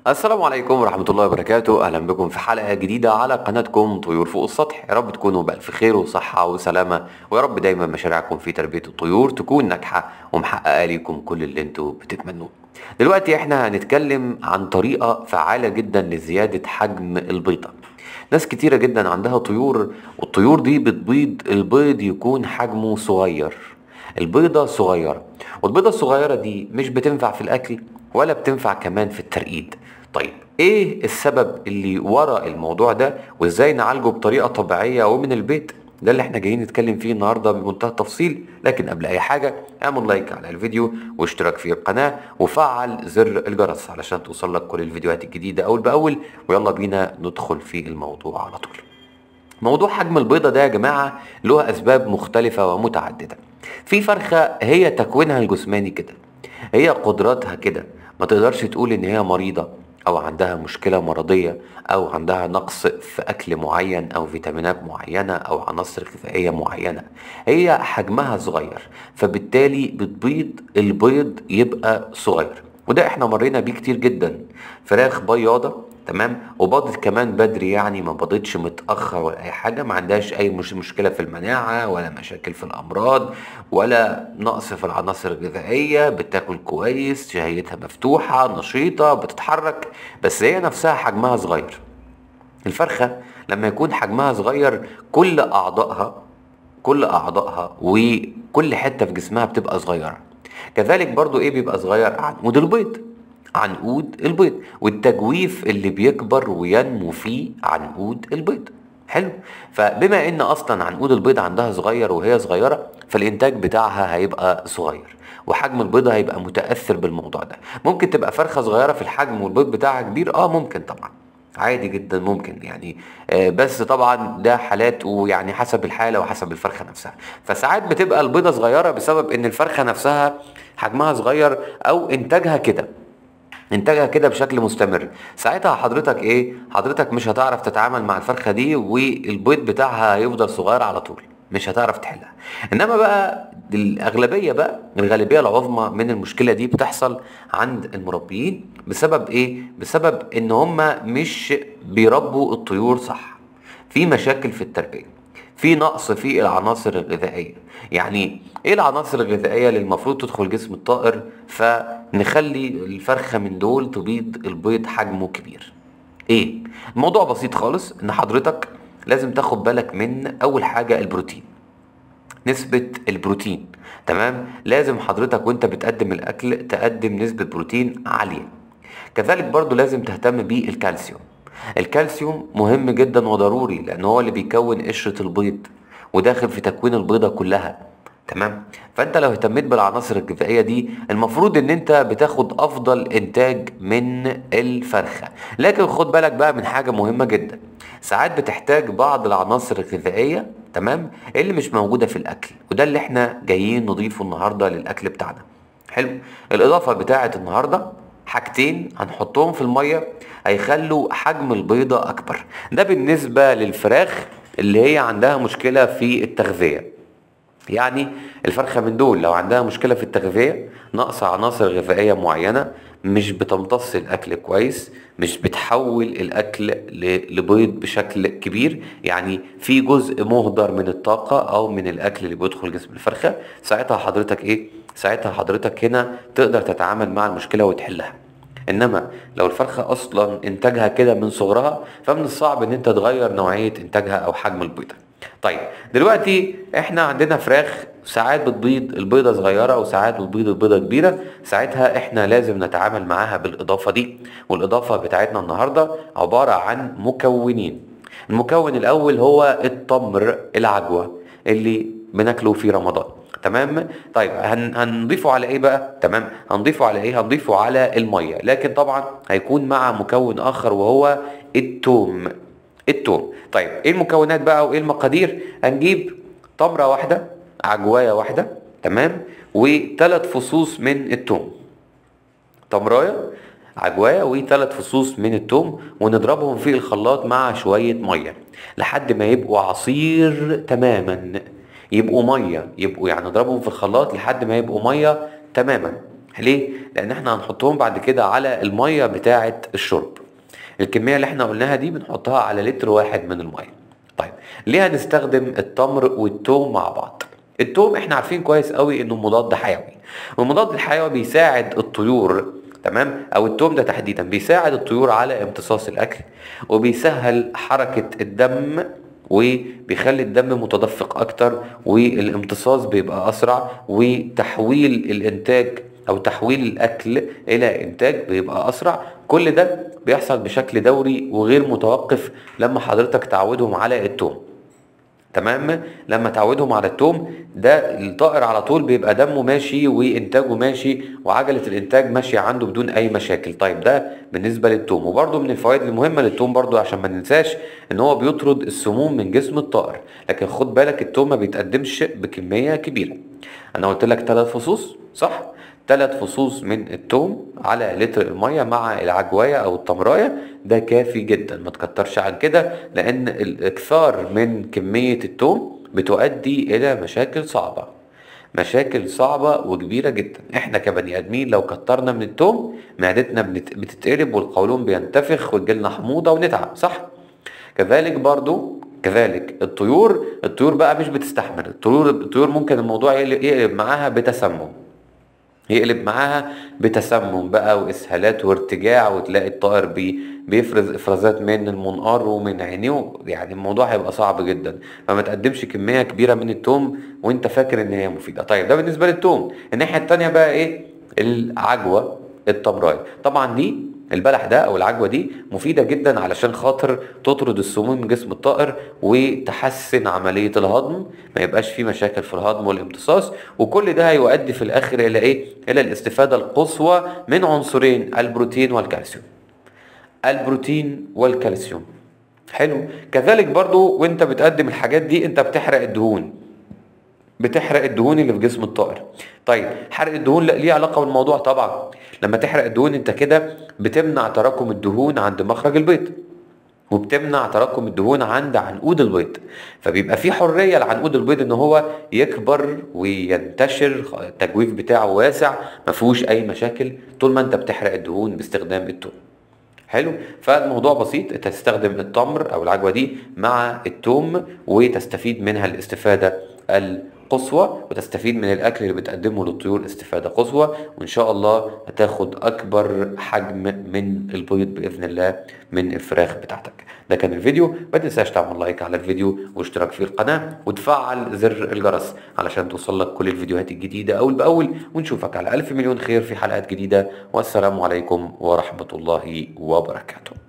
السلام عليكم ورحمة الله وبركاته. أهلا بكم في حلقة جديدة على قناتكم طيور فوق السطح. يا رب تكونوا بألف خير وصحة وسلامة، ويا رب دايما مشاريعكم في تربية الطيور تكون ناجحة ومحققة ليكم كل اللي انتوا بتتمنوه. دلوقتي احنا هنتكلم عن طريقة فعالة جدا لزيادة حجم البيضة. ناس كتيرة جدا عندها طيور، والطيور دي بتبيض البيض يكون حجمه صغير، البيضة صغيرة، والبيضة الصغيرة دي مش بتنفع في الأكل ولا بتنفع كمان في الترقيد. طيب ايه السبب اللي ورا الموضوع ده، وازاي نعالجه بطريقة طبيعية ومن البيت؟ ده اللي احنا جايين نتكلم فيه النهاردة بمنتهى التفصيل. لكن قبل اي حاجة اعمل لايك على الفيديو واشترك في القناة وفعل زر الجرس علشان توصل لك كل الفيديوهات الجديدة اول باول. ويلا بينا ندخل في الموضوع على طول. موضوع حجم البيضة ده يا جماعة له أسباب مختلفة ومتعددة. في فرخة هي تكوينها الجسماني كده، هي قدراتها كده، ما تقدرش تقول إن هي مريضة أو عندها مشكلة مرضية أو عندها نقص في أكل معين أو فيتامينات معينة أو عناصر غذائية معينة. هي حجمها صغير، فبالتالي بتبيض البيض يبقى صغير، وده احنا مرينا بيه كتير جدا. فراخ بياضة تمام، وباضت كمان بدري، يعني ما باضتش متأخر ولا أي حاجة، ما عندهاش أي مشكلة في المناعة ولا مشاكل في الأمراض ولا نقص في العناصر الغذائية، بتاكل كويس، شهيتها مفتوحة، نشيطة، بتتحرك، بس هي نفسها حجمها صغير. الفرخة لما يكون حجمها صغير كل أعضائها وكل حتة في جسمها بتبقى صغيرة. كذلك برضو ايه بيبقى صغير؟ عنقود البيض والتجويف اللي بيكبر وينمو فيه عنقود البيض. حلو. فبما ان اصلا عنقود البيض عندها صغير وهي صغيرة، فالانتاج بتاعها هيبقى صغير وحجم البيضة هيبقى متأثر بالموضوع ده. ممكن تبقى فرخة صغيرة في الحجم والبيض بتاعها كبير، ممكن طبعا، عادي جدا ممكن يعني. بس طبعا ده حالات، ويعني حسب الحالة وحسب الفرخة نفسها. فساعات بتبقى البيضة صغيرة بسبب ان الفرخة نفسها حجمها صغير او انتاجها كده بشكل مستمر. ساعتها حضرتك مش هتعرف تتعامل مع الفرخة دي، والبيض بتاعها هيفضل صغير على طول، مش هتعرف تحلها. انما بقى الغالبية العظمى من المشكلة دي بتحصل عند المربيين بسبب ايه؟ بسبب ان هم مش بيربوا الطيور صح، في مشاكل في التربية، في نقص في العناصر الغذائية. يعني ايه العناصر الغذائية اللي المفروض تدخل جسم الطائر فنخلي الفرخة من دول تبيض البيض حجمه كبير؟ ايه؟ الموضوع بسيط خالص، ان حضرتك لازم تاخد بالك من اول حاجة البروتين، نسبة البروتين. تمام، لازم حضرتك وانت بتقدم الاكل تقدم نسبة بروتين عالية. كذلك برضو لازم تهتم بالكالسيوم. الكالسيوم مهم جدا وضروري، لان هو اللي بيكون قشرة البيض وداخل في تكوين البيضة كلها. تمام. فانت لو اهتميت بالعناصر الغذائية دي، المفروض ان انت بتاخد افضل انتاج من الفرخة. لكن خد بالك بقى من حاجة مهمة جدا، ساعات بتحتاج بعض العناصر الغذائية تمام اللي مش موجودة في الاكل، وده اللي احنا جايين نضيفه النهاردة للاكل بتاعنا. حلو. الاضافة بتاعة النهاردة حاجتين هنحطهم في المية هيخلوا حجم البيضة اكبر. ده بالنسبة للفراخ اللي هي عندها مشكلة في التغذية. يعني الفرخة من دول لو عندها مشكلة في التغذية، نقص عناصر غذائية معينة، مش بتمتص الأكل كويس، مش بتحول الأكل لبيض بشكل كبير، يعني في جزء مهدر من الطاقة أو من الأكل اللي بيدخل جسم الفرخة، ساعتها حضرتك هنا تقدر تتعامل مع المشكلة وتحلها. انما لو الفرخة اصلا انتاجها كده من صغرها، فمن الصعب ان انت تغير نوعية انتاجها او حجم البيضة. طيب دلوقتي احنا عندنا فراخ ساعات بتبيض البيضة صغيرة وساعات بتبيض البيضة كبيرة، ساعتها احنا لازم نتعامل معاها بالاضافة دي. والاضافة بتاعتنا النهاردة عبارة عن مكونين. المكون الاول هو التمر العجوة اللي بناكله في رمضان. تمام. طيب هنضيفه على ايه بقى؟ تمام، هنضيفه على الميه، لكن طبعا هيكون مع مكون اخر وهو التوم. طيب ايه المكونات بقى وايه المقادير؟ هنجيب تمره واحده، عجوايه واحده، تمام، وثلاث فصوص من التوم. تمرايه، عجوايه، وثلاث فصوص من التوم، ونضربهم في الخلاط مع شويه ميه لحد ما يبقوا عصير تماما. يبقوا يعني نضربهم في الخلاط لحد ما يبقوا ميه تماما. ليه؟ لان احنا هنحطهم بعد كده على الميه بتاعه الشرب. الكميه اللي احنا قلناها دي بنحطها على لتر واحد من الميه. طيب ليه هنستخدم التمر والثوم مع بعض؟ الثوم احنا عارفين كويس قوي انه مضاد حيوي، والمضاد الحيوي بيساعد الطيور، تمام؟ او الثوم ده تحديدا بيساعد الطيور على امتصاص الاكل، وبيسهل حركه الدم، وبيخلي الدم متدفق اكتر، والامتصاص بيبقى اسرع، وتحويل الانتاج او تحويل الاكل الى انتاج بيبقى اسرع. كل ده بيحصل بشكل دوري وغير متوقف لما حضرتك تعودهم على التوم. تمام؟ لما تعودهم على التوم ده الطائر على طول بيبقى دمه ماشي وانتاجه ماشي وعجلة الانتاج ماشية عنده بدون اي مشاكل. طيب ده بالنسبة للتوم. وبرده من الفوائد المهمة للتوم برده عشان ما ننساش ان هو بيطرد السموم من جسم الطائر. لكن خد بالك التوم ما بيتقدمش بكمية كبيرة. انا قلت لك 3 فصوص صح؟ 3 فصوص من التوم على لتر المية مع العجواية او التمراية، ده كافي جدا. ما تكترش عن كده، لان الاكثار من كمية التوم بتؤدي الى مشاكل صعبة، مشاكل صعبة وكبيرة جدا. احنا كبني ادمين لو كترنا من التوم معدتنا بتتقلب والقولون بينتفخ وتجيلنا حموضة ونتعب، صح؟ كذلك الطيور بقى مش بتستحمل. الطيور ممكن الموضوع يقلب معاها بتسمم، يقلب معاها بتسمم بقى واسهالات وارتجاع، وتلاقي الطائر بيفرز افرازات من المنقار ومن عينيه. يعني الموضوع هيبقى صعب جدا. فما تقدمش كميه كبيره من التوم وانت فاكر ان هي مفيده. طيب ده بالنسبه للتوم. الناحيه التانيه بقى ايه؟ العجوه التمرايه. طبعا دي البلح ده او العجوه دي مفيده جدا علشان خاطر تطرد السموم من جسم الطائر وتحسن عمليه الهضم، ما يبقاش فيه مشاكل في الهضم والامتصاص. وكل ده هيؤدي في الاخر الى ايه؟ الى الاستفاده القصوى من عنصرين، البروتين والكالسيوم. البروتين والكالسيوم. حلو. كذلك برضو وانت بتقدم الحاجات دي انت بتحرق الدهون، بتحرق الدهون اللي في جسم الطائر. طيب حرق الدهون ليه علاقة بالموضوع طبعا. لما تحرق الدهون انت كده بتمنع تراكم الدهون عند مخرج البيض، وبتمنع تراكم الدهون عند عنقود البيض، فبيبقى في حرية لعنقود البيض ان هو يكبر وينتشر، التجويف بتاعه واسع، ما فيهوش اي مشاكل طول ما انت بتحرق الدهون باستخدام التوم. حلو. فالموضوع بسيط، انت تستخدم التمر او العجوه دي مع التوم وتستفيد منها الاستفاده القصوى، وتستفيد من الاكل اللي بتقدمه للطيور استفاده قصوى، وان شاء الله هتاخد اكبر حجم من البيض باذن الله من الفراخ بتاعتك. ده كان الفيديو. ما تنساش تعمل لايك على الفيديو واشتراك في القناه وتفعل زر الجرس علشان توصلك كل الفيديوهات الجديده اول باول. ونشوفك على الف مليون خير في حلقات جديده، والسلام عليكم ورحمه الله وبركاته.